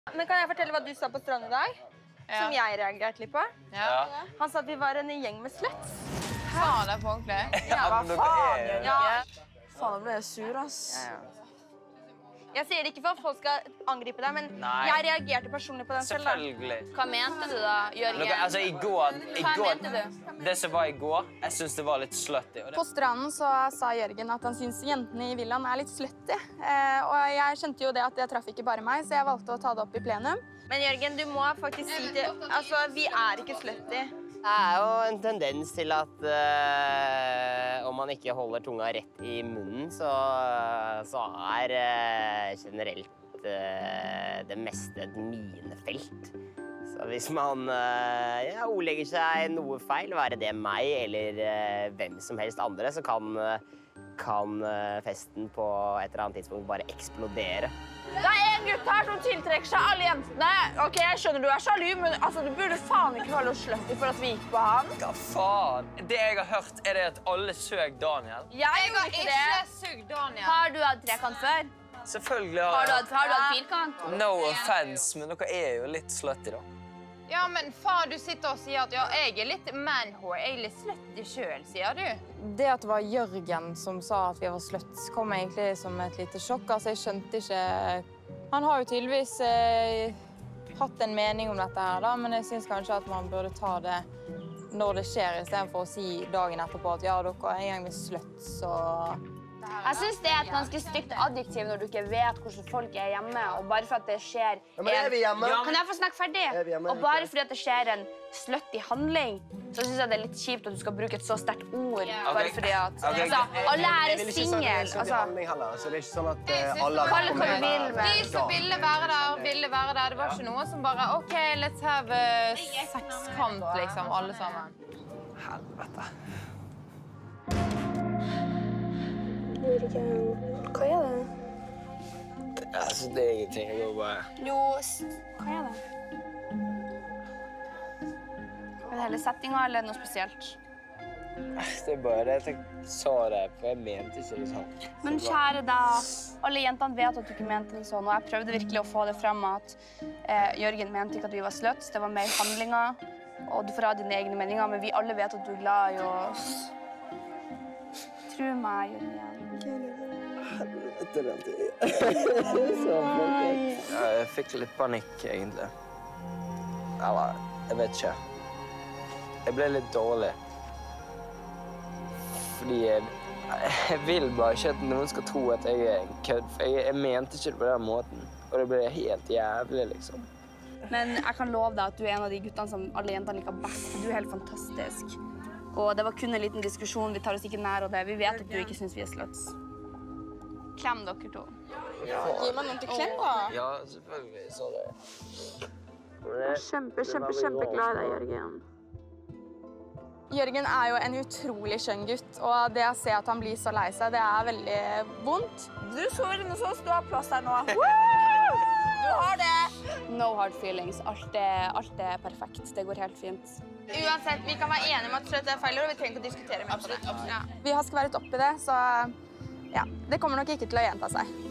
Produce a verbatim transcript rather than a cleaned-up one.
Men kan jeg fortelle hva du sa på stranden i dag? Ja. Som jeg reagerte litt på? Ja. Han sa at vi var en gjeng med sluts. Faen, det er på ordentlig. Ja, hva faen? Ja. Faen, nå ble jeg sur, ass. Ja, ja. Jeg sier det ikke for at folk skal angripe deg, men Nei. jeg reagerte personlig på den selv. Selvfølgelig. Hva mente du da, Jørgen? Noe, altså, i går, i Hva går, mente du? Det som var i går, jeg synes det var litt slutty. På stranden så sa Jørgen at han synes jentene i villaen er litt slutty. Eh, og jeg skjønte jo det at det traff ikke bare meg, så jeg valgte å ta det opp i plenum. Men Jørgen, du må faktisk si til... Altså, vi er ikke slutty. Det er jo en tendens til at uh, om man ikke holder tunga rett i munnen, så, så er uh, generelt uh, det meste et minefelt. Så hvis man uh, ja, ordlegger seg noe feil, være det meg eller uh, hvem som helst andre, så kan, uh, kan uh, festen på et eller annet tidspunkt bare eksplodere. Det er en gutt her som tiltrekker seg alle jentene. Ok, jeg skjønner du er sjalu, men altså, du burde faen ikke kalle oss slutty for at vi gikk på han. Hva faen? Det jeg har hørt, er det at alle søk Daniel. Jeg gjorde ikke det. Sugd Daniel. Har du hatt trekant før? Selvfølgelig Har har du jeg... hatt, har du hatt firkant? No offense, men dere er jo litt slutty, da. Ja, men faen, du sitter og sier at ja, jeg er litt man-whore. Jeg er litt slutty selv, sier du. Det at det var Jørgen som sa at vi var sluts, kom egentlig som et lite sjokk. Altså, jeg skjønte ikke... Han har jo tydeligvis eh, hatt en mening om dette her, da, men jeg synes kanskje at man burde ta det når det skjer, i stedet for å si dagen etterpå at ja, dere er en gang med sluts, og... Jeg synes det er et ganske stygt adjektiv når du ikke vet hvordan folk er hjemme, og bare for at det skjer Ja, men er vi hjemme? en... Kan jeg få snakke ferdig? Er vi hjemme? Og bare fordi at det skjer en slutty handling, så synes jeg det er litt kjipt at du skal bruke et så sterkt ord, bare Ok. fordi at... Ok. Altså, alle her Jeg er vil ikke si at det single, er sånn altså... handling heller, så det er ikke sånn at uh, alle Kall det hva du kommer vil, hver- men- De som ville være der, ville være der. Det var ikke noe som bare, ok, let's have a sexkamp, liksom, alle sammen. Helvete. Jørgen, hva er det? Altså, det er ingenting. Jeg går bare... Jo, hva er det? Er det hele settinga, eller noe spesielt? Det er bare det at jeg sa det, for jeg mente ikke det sånn. Men kjære deg, alle jentene vet at du ikke mente det sånn, og jeg prøvde virkelig å få det frem at eh, Jørgen mente ikke at vi var sluts, det var mer handlinger, og du får ha dine egne meninger, men vi alle vet at du er glad i oss. Tro meg, Jørgen. Helvete, den tiden. Så flott. Jeg fikk litt panikk, egentlig. Eller, jeg vet ikke. Jeg ble litt dårlig. Fordi jeg, jeg vil bare ikke at noen skal tro at jeg er en kødd, for jeg, jeg mente ikke det på den måten. Og det ble helt jævlig, liksom. Men jeg kan love deg at du er en av de guttene som alle jentene liker best. Du er helt fantastisk. Og det var kun en liten diskusjon, vi tar oss ikke nær av det. Vi vet at du ikke synes vi er sluts. Klem dere to. Gi meg noen til klem, da. Ja, selvfølgelig, så det. Kjempe, kjempe, kjempeglad i deg, Jørgen. Jørgen er jo en utrolig skjønn gutt, og det å se at han blir så lei seg, det er veldig vondt. Du sover noe sånn ståplass her nå. Du har det! No hard feelings. Alt er, alt er perfekt. Det går helt fint. Uansett, vi kan være enige om at slutt er feil, og vi trenger ikke å diskutere mer på det. Absolutt, absolutt. Ja. Vi har skværet opp i det, så ja, det kommer nok ikke til å gjenta seg.